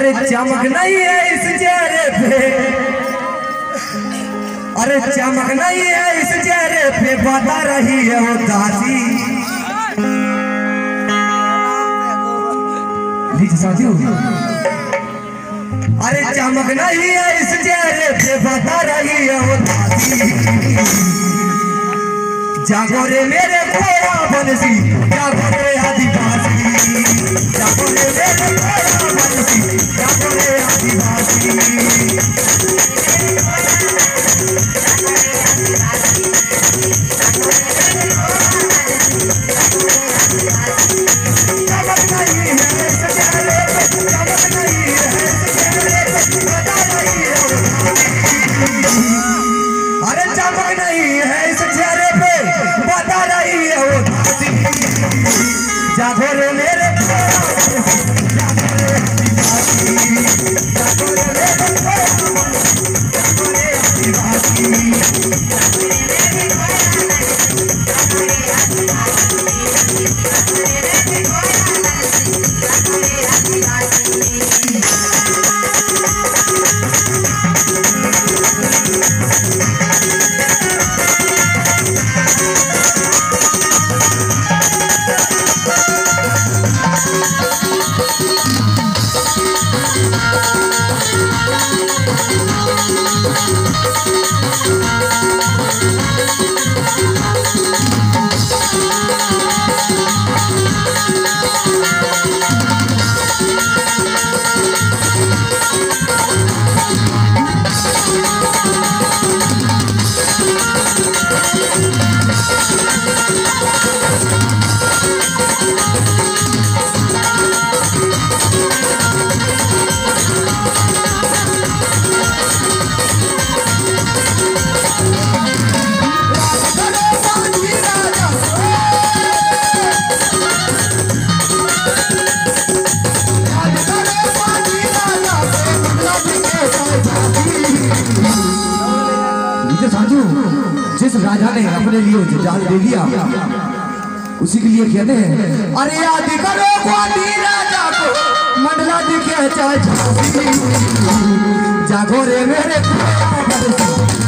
अरे चमक नहीं है इस चेहरे पे, अरे चमक नहीं है इस चेहरे पे, बता रही है वो दासी। साथियों, अरे चमक नहीं है इस चेहरे पे, बता रही है वो दासी। जागो रे मेरे खोया बंसी, जागो रे आदिवासी, जागो रे मेरे खोया बंसी, जागो रे आदिवासी। अरे चमक नहीं है इस चेहरे पे, बता रही है वो दासी। जागो रे मेरे जिस राजा ने अपने लिए जान दे दिया उसी के लिए कहते हैं, अरे याद करो ग्वाली राजा को, मंडला दिखे चाचा, जागो रे मेरे